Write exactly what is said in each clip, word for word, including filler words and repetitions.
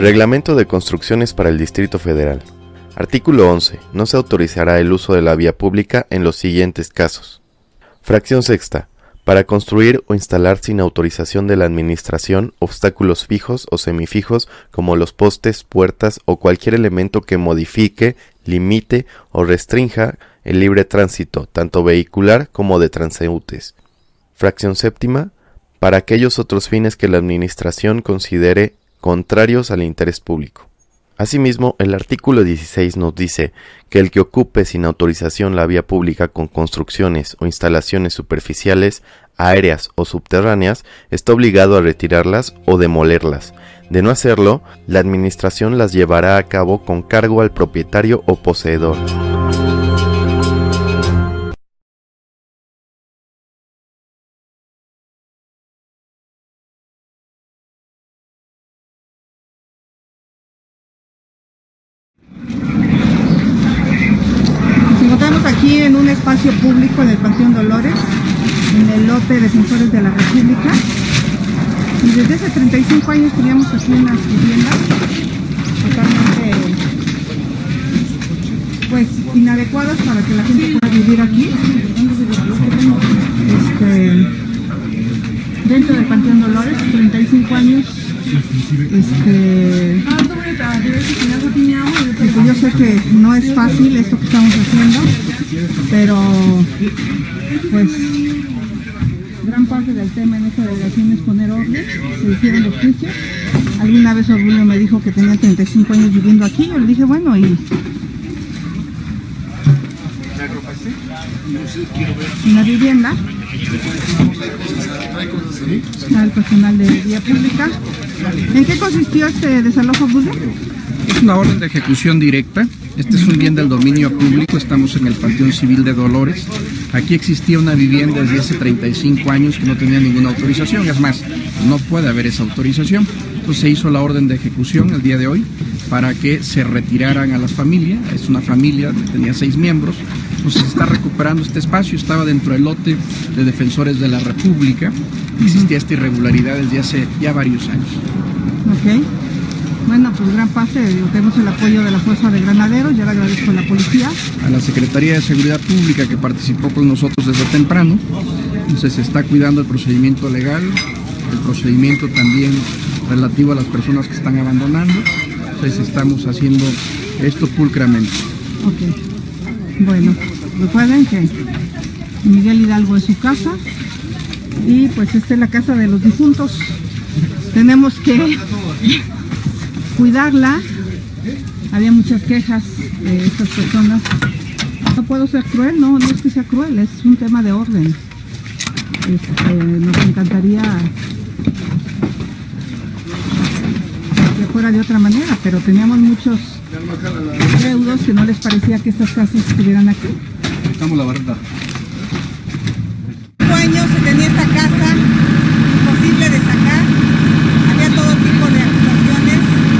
Reglamento de Construcciones para el Distrito Federal. Artículo once. No se autorizará el uso de la vía pública en los siguientes casos. Fracción sexta. Para construir o instalar sin autorización de la administración obstáculos fijos o semifijos como los postes, puertas o cualquier elemento que modifique, limite o restrinja el libre tránsito, tanto vehicular como de transeúntes. Fracción séptima. Para aquellos otros fines que la administración considere contrarios al interés público. Asimismo, el artículo dieciséis nos dice que el que ocupe sin autorización la vía pública con construcciones o instalaciones superficiales, aéreas o subterráneas, está obligado a retirarlas o demolerlas. De no hacerlo, la administración las llevará a cabo con cargo al propietario o poseedor. Aquí en un espacio público en el Panteón Dolores, en el lote Defensores de la República, y desde hace treinta y cinco años teníamos aquí unas viviendas totalmente pues inadecuadas para que la gente pueda vivir aquí, este, dentro del Panteón Dolores, treinta y cinco años. Este, pues yo sé que no es fácil esto que estamos haciendo, pero pues gran parte del tema en esta delegación es poner orden. Se hicieron los juicios. Alguna vez Orgullo me dijo que tenía treinta y cinco años viviendo aquí. Yo le dije, bueno, y en la vivienda al personal de vía pública. ¿En qué consistió este desalojo, Julio? Es una orden de ejecución directa. Este es un bien del dominio público. Estamos en el Panteón Civil de Dolores. Aquí existía una vivienda desde hace treinta y cinco años que no tenía ninguna autorización. Es más, no puede haber esa autorización. Entonces se hizo la orden de ejecución el día de hoy para que se retiraran a las familias. Es una familia, tenía seis miembros. Entonces se está recuperando este espacio. Estaba dentro del lote de Defensores de la República. Existía esta irregularidad desde hace ya varios años. Ok. Bueno, pues gran parte, tenemos el apoyo de la Fuerza de Granaderos, yo le agradezco a la policía. A la Secretaría de Seguridad Pública que participó con nosotros desde temprano. Entonces se está cuidando el procedimiento legal, el procedimiento también relativo a las personas que están abandonando. Entonces estamos haciendo esto pulcramente. Ok. Bueno, recuerden que Miguel Hidalgo es su casa y pues esta es la casa de los difuntos. Tenemos que cuidarla. Había muchas quejas de estas personas. No puedo ser cruel, no, no es que sea cruel, es un tema de orden. Este, nos encantaría que fuera de otra manera, pero teníamos muchos deudos que no les parecía que estas casas estuvieran aquí. Estamos la verdad. Cinco años se tenía esta casa imposible de sacar. Había todo tipo de acusaciones.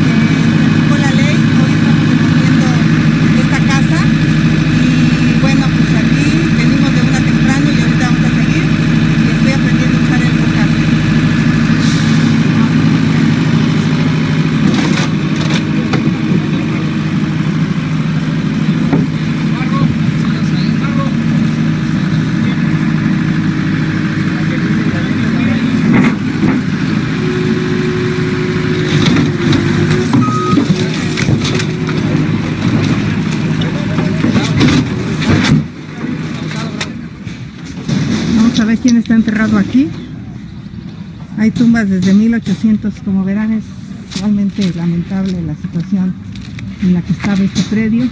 A ver quién está enterrado aquí. Hay tumbas desde mil ochocientos, como verán es realmente lamentable la situación en la que estaba este predio.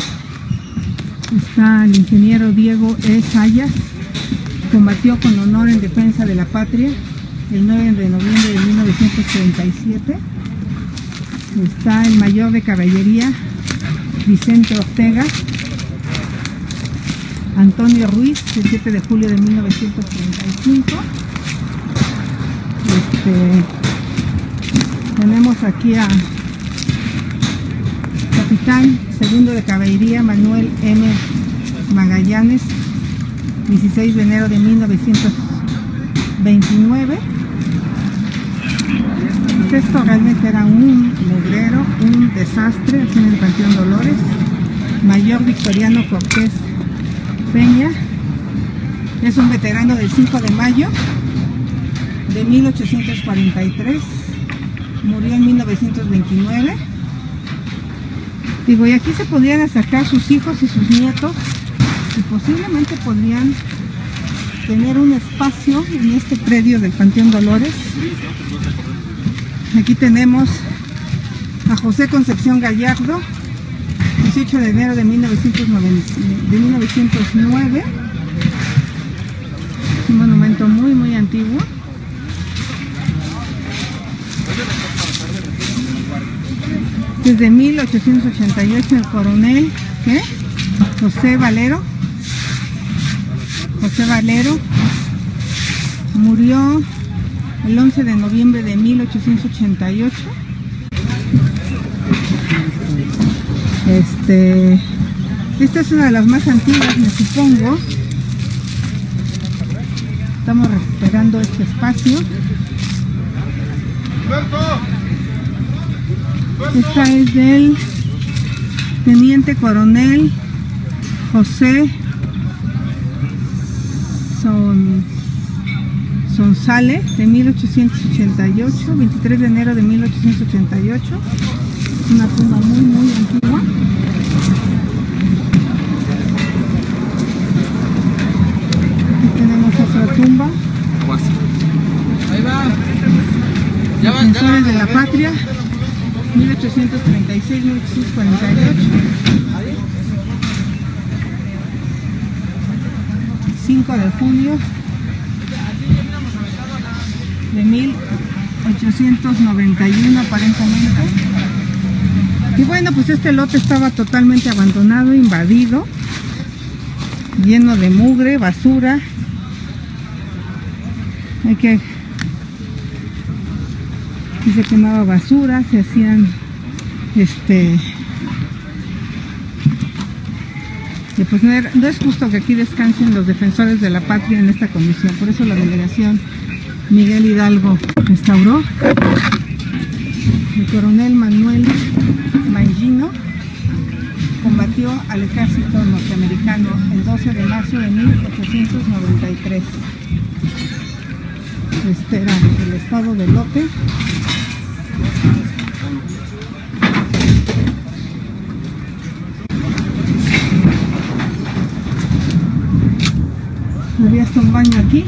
Está el ingeniero Diego E. Sayas, combatió con honor en defensa de la patria el nueve de noviembre de mil novecientos treinta y siete. Está el mayor de caballería Vicente Ortega, Antonio Ruiz, el siete de julio de mil novecientos treinta y cinco. Este, tenemos aquí a capitán segundo de caballería Manuel M. Magallanes, dieciséis de enero de mil novecientos veintinueve. esto realmente era un mugrero, un desastre aquí en el Panteón Dolores. Mayor Victoriano Cortés Peña es un veterano del cinco de mayo de mil ochocientos cuarenta y tres, murió en mil novecientos veintinueve. Digo, y aquí se podrían sacar sus hijos y sus nietos y posiblemente podrían tener un espacio en este predio del Panteón Dolores. Aquí tenemos a José Concepción Gallardo, dieciocho de enero de mil novecientos nueve, un monumento muy muy antiguo. Desde mil ochocientos ochenta y ocho el coronel ¿qué? José Valero José Valero murió el once de noviembre de mil ochocientos ochenta y ocho. Este, esta es una de las más antiguas, me supongo. Estamos recuperando este espacio. Esta es del teniente coronel José Son, Sonsale, de mil ochocientos ochenta y ocho, veintitrés de enero de mil ochocientos ochenta y ocho. Es una tumba muy muy antigua. Aquí tenemos otra tumba. Ahí va. Defensores de la Patria, mil ochocientos treinta y seis a mil ochocientos cuarenta y ocho. cinco de junio de mil ochocientos noventa y uno aparentemente. Y bueno, pues este lote estaba totalmente abandonado, invadido, lleno de mugre, basura. Hay que y se quemaba basura, se hacían este y pues no, era, no es justo que aquí descansen los defensores de la patria en esta comisión. Por eso la delegación Miguel Hidalgo restauró. El coronel Manuel Mangino combatió al ejército norteamericano el doce de marzo de mil ochocientos noventa y tres. Este era el estado del lote. Había hasta un baño aquí,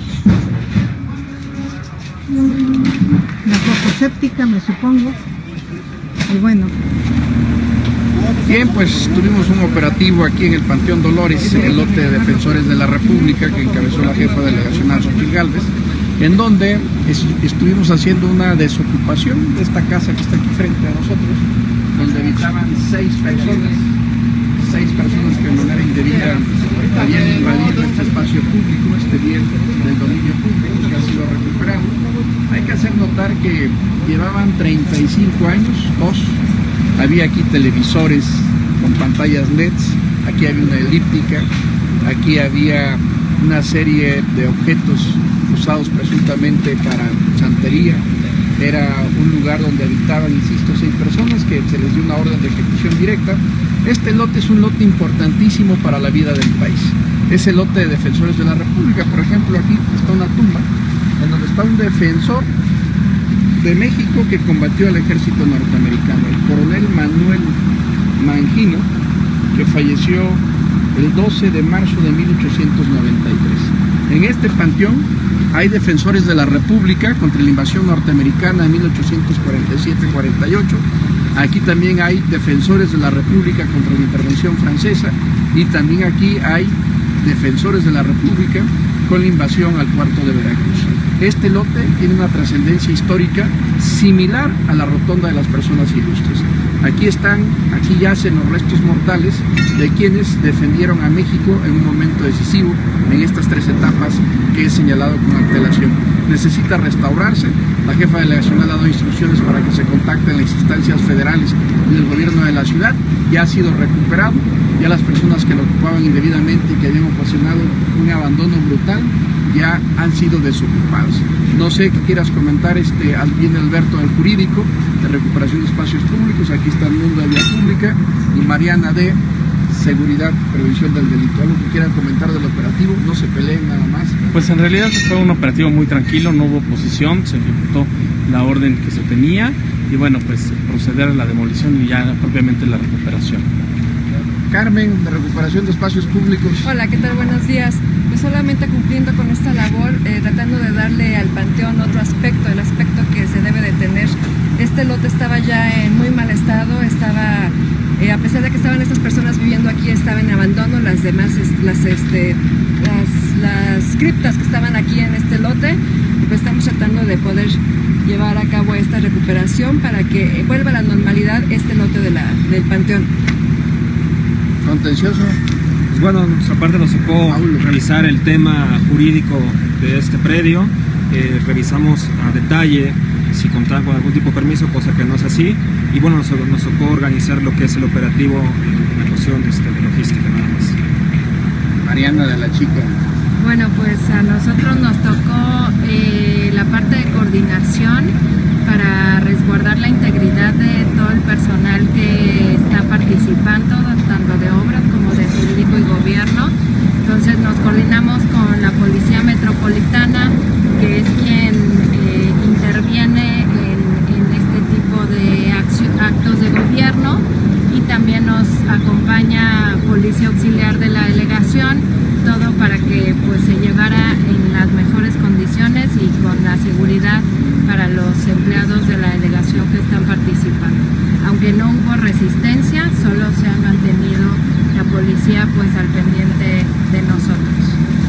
una fosa séptica, me supongo. Y bueno, bien, pues tuvimos un operativo aquí en el Panteón Dolores, en el lote de Defensores de la República que encabezó la jefa delegacional Xochitl Gálvez, en donde es, estuvimos haciendo una desocupación de esta casa que está aquí frente a nosotros, donde habitaban seis personas, seis personas que de manera indebida habían invadido este espacio público, este bien del dominio público que ha sido recuperado. Hay que hacer notar que llevaban treinta y cinco años, dos, había aquí televisores con pantallas L E Ds, aquí había una elíptica, aquí había una serie de objetos usados presuntamente para santería. Era un lugar donde habitaban, insisto, seis personas que se les dio una orden de ejecución directa. Este lote es un lote importantísimo para la vida del país. Es el lote de Defensores de la República. Por ejemplo, aquí está una tumba en donde está un defensor de México que combatió al ejército norteamericano, el coronel Manuel Mangino, que falleció el doce de marzo de mil ochocientos noventa y tres. En este panteón hay defensores de la República contra la invasión norteamericana de mil ochocientos cuarenta y siete cuarenta y ocho. Aquí también hay defensores de la República contra la intervención francesa, y también aquí hay defensores de la República con la invasión al puerto de Veracruz. Este lote tiene una trascendencia histórica similar a la rotonda de las personas ilustres. Aquí están, aquí yacen los restos mortales de quienes defendieron a México en un momento decisivo en estas tres etapas que he señalado con antelación. necesita restaurarse. La jefa delegacional ha dado instrucciones para que se contacten las instancias federales y del gobierno de la ciudad. Ya ha sido recuperado, ya las personas que lo ocupaban indebidamente y que habían ocasionado un abandono brutal ya han sido desocupados. No sé qué quieras comentar, este, viene Alberto del Jurídico, de Recuperación de Espacios Públicos, aquí está el Mundo de Vía Pública, y Mariana de Seguridad, Prevención del Delito. ¿Algo que quieran comentar del operativo? No se peleen nada más. Pues en realidad fue un operativo muy tranquilo, no hubo oposición, se ejecutó la orden que se tenía y bueno, pues proceder a la demolición y ya propiamente la recuperación. Carmen, de Recuperación de Espacios Públicos. Hola, ¿qué tal? Buenos días. Pues solamente cumpliendo con esta labor, eh, tratando de darle al panteón otro aspecto, el aspecto que se debe de tener. Este lote estaba ya en muy mal estado, estaba, eh, a pesar de que estaban estas personas viviendo aquí, estaba en abandono, las demás, las, este, las, las criptas que estaban aquí en este lote, y pues estamos tratando de poder llevar a cabo esta recuperación para que vuelva a la normalidad este lote de la, del panteón. Contencioso. Pues bueno, nuestra parte nos tocó revisar el tema jurídico de este predio, eh, revisamos a detalle si contaban con algún tipo de permiso, cosa que no es así, y bueno, nos, nos tocó organizar lo que es el operativo en la cuestión este, de logística, nada más. Mariana de la Chica. Bueno, pues a nosotros nos tocó eh, la parte de coordinación para resguardar la integridad de todo el personal que está participando, tanto de obras como de jurídico y gobierno. Entonces nos coordinamos con la Policía Metropolitana, que es quien eh, interviene en, en este tipo de actos de gobierno, y también nos acompaña Policía Auxiliar de la delegación, todo para que pues se llevara en las mejores condiciones y con la seguridad para los empleados de la delegación que están participando. Aunque no hubo resistencia, solo se ha mantenido la policía pues al pendiente de nosotros.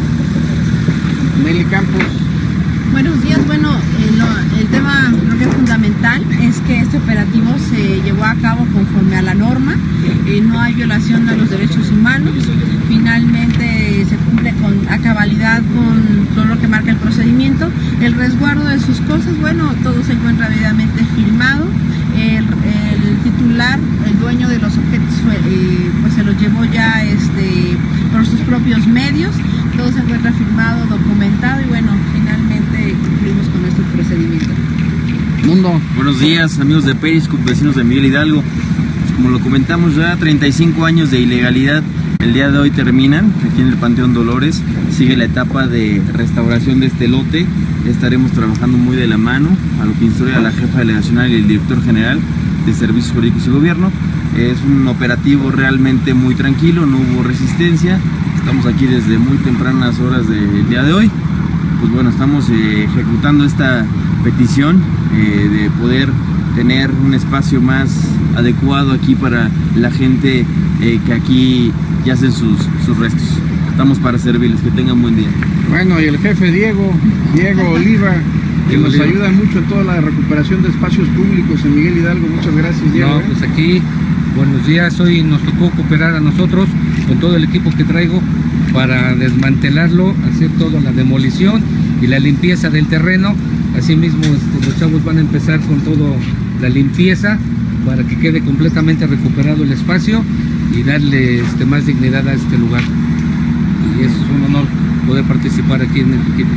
Nelly Campos. Buenos días. Bueno, eh, lo, el tema creo que es fundamental es que este operativo se llevó a cabo conforme a la norma, eh, no hay violación a los derechos humanos, finalmente se cumple con, a cabalidad con todo lo que marca el procedimiento, el resguardo de sus cosas, bueno, todo se encuentra debidamente filmado, el, el titular, el dueño de los objetos, eh, pues se los llevó ya este, por sus propios medios, todo se encuentra filmado, documentado y bueno, finalmente cumplimos con nuestro procedimiento. Mundo. Buenos días, amigos de Periscope, vecinos de Miguel Hidalgo. Como lo comentamos, ya treinta y cinco años de ilegalidad el día de hoy terminan aquí en el Panteón Dolores. Sigue la etapa de restauración de este lote. Estaremos trabajando muy de la mano a lo que instruye la jefa delegacional y el director general de Servicios Jurídicos y Gobierno. Es un operativo realmente muy tranquilo, no hubo resistencia. Estamos aquí desde muy tempranas horas del día de hoy. Pues bueno, estamos eh, ejecutando esta petición eh, de poder tener un espacio más adecuado aquí para la gente eh, que aquí yacen sus, sus restos. Estamos para servirles, que tengan buen día. Bueno, y el jefe Diego, Diego Oliva, que Diego nos Oliva. ayuda mucho en toda la recuperación de espacios públicos en Miguel Hidalgo. Muchas gracias, Diego. No, pues aquí, buenos días. Hoy nos tocó cooperar a nosotros con todo el equipo que traigo para desmantelarlo, hacer toda la demolición y la limpieza del terreno. Asimismo, este, los chavos van a empezar con toda la limpieza para que quede completamente recuperado el espacio y darle este, más dignidad a este lugar. Y es un honor poder participar aquí en el equipo.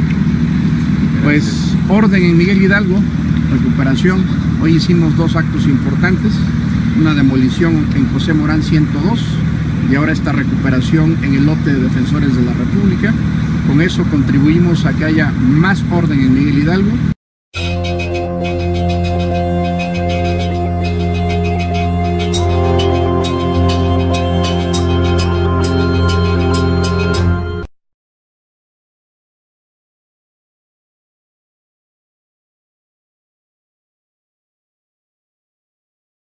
Pues orden en Miguel Hidalgo, recuperación. Hoy hicimos dos actos importantes, una demolición en José Morán ciento dos y ahora esta recuperación en el lote de Defensores de la República. Con eso contribuimos a que haya más orden en Miguel Hidalgo.